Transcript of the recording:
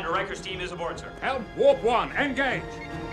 Commander Riker's team is aboard, sir. Helm, warp 1, engage!